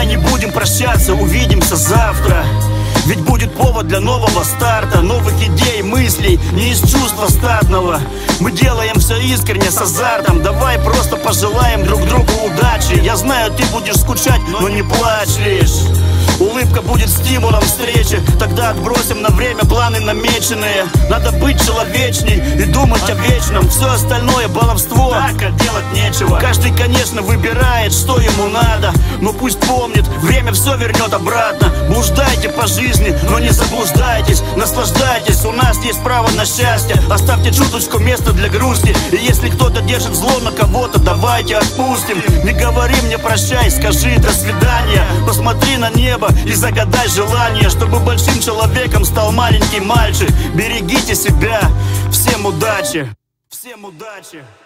Давай не будем прощаться, увидимся завтра. Ведь будет повод для нового старта, новых идей, мыслей, не из чувства стадного. Мы делаем все искренне, с азартом. Давай просто пожелаем друг другу удачи. Я знаю, ты будешь скучать, но не плачь лишь. Улыбка будет стимулом встречи. Тогда отбросим на время планы намеченные. Надо быть человечней и думать о вечном. Все остальное баловство, так делать нечего. Каждый, конечно, выбирает, что ему надо. Но пусть помнит, время все вернет обратно. Блуждайте по жизни, но не заблуждайтесь. Наслаждайтесь, у нас есть право на счастье. Оставьте чуточку места для грусти. И если кто-то держит зло на кого-то, давайте отпустим. Не говори мне прощай, скажи до свидания. Посмотри на небо и загадай желание, чтобы большим человеком стал маленький мальчик. Берегите себя. Всем удачи. Всем удачи.